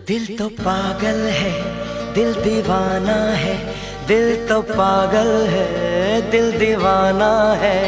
दिल तो पागल है, दिल दीवाना है। दिल तो पागल है, दिल दीवाना है।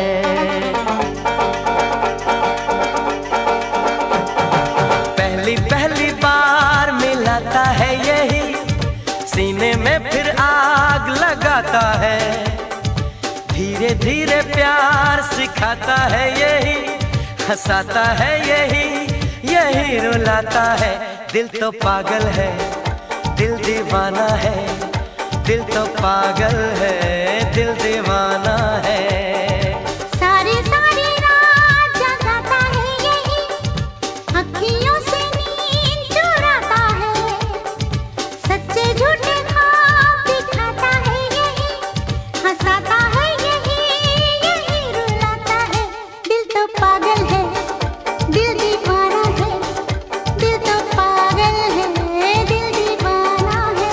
पहली पहली बार मिलाता है यही, सीने में फिर आग लगाता है। धीरे धीरे प्यार सिखाता है यही, हंसाता है यही, यही रुलाता है। दिल तो पागल है, दिल दीवाना है। दिल तो पागल है, दिल दीवाना है। सारी सारी रात जगाता है यही, अखियों से नींद चुराता है। सच्चे झूठे ख्वाब दिखाता है यही, हंसाता है यही, यही रुलाता है। दिल तो पागल है, दिल दीवाना है। दिल तो पागल है, दिल दीवाना है।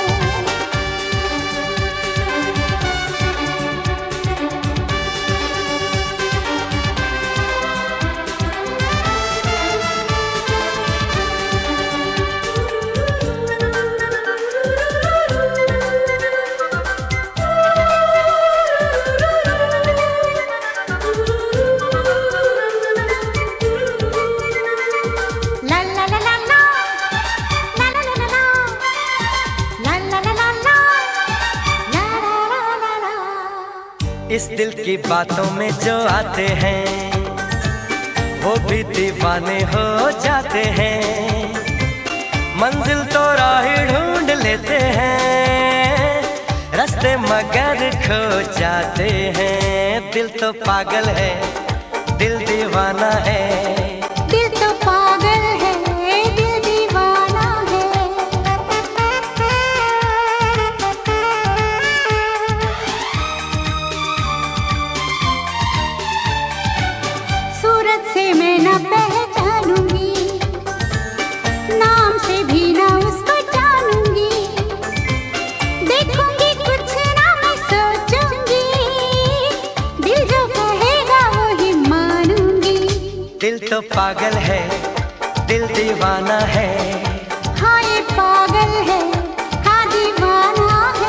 इस दिल की बातों में जो आते हैं, वो भी दीवाने हो जाते हैं। मंजिल तो राह ढूंढ लेते हैं, रास्ते मगर खो जाते हैं। दिल तो पागल है, दिल दीवाना है। दिल तो पागल है, दिल दीवाना है। सूरत से मैं न पहचानूंगी, नाम से भी न उसको जानूंगी। देखूंगी कुछ ना मैं सोचूंगी, दिल जो कहेगा वो ही मानूंगी। दिल तो पागल है, दिल दीवाना है। हाँ ये पागल है, हाँ दीवाना है।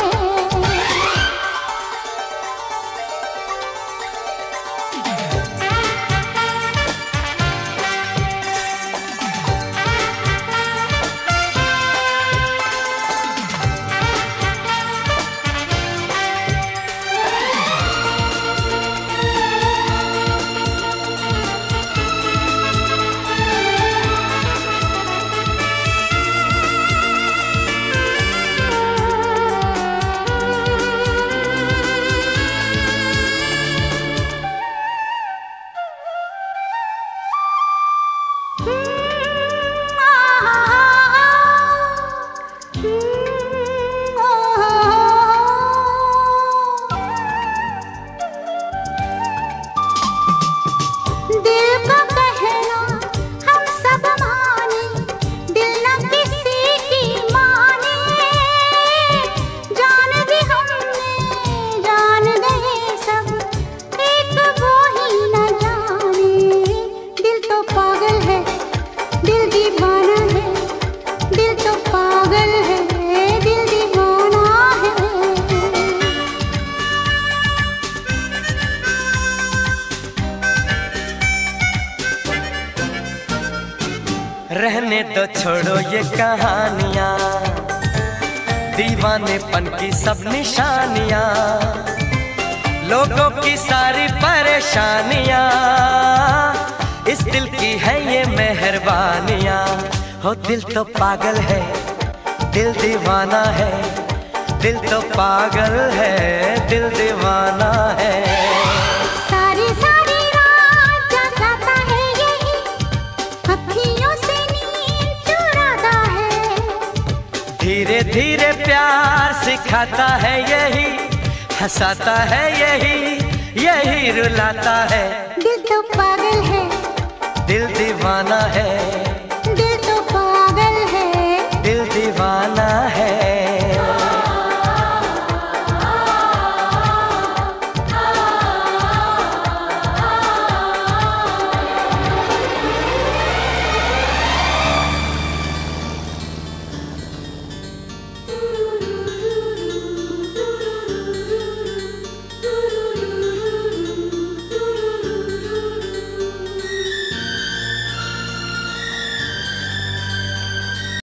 रहने दो छोड़ो ये कहानियाँ, दीवानेपन की सब निशानियाँ, लोगों की सारी परेशानियाँ। इस दिल की है ये मेहरबानियाँ। हो दिल तो पागल है, दिल दीवाना है। दिल तो पागल है, दिल दीवाना है। सारी सारी रात जगाता है यही, अखियों से नींद चुराता है। धीरे धीरे प्यार सिखाता है यही, हंसाता है यही, यही रुलाता है। दिल तो पागल है, दिल दीवाना है।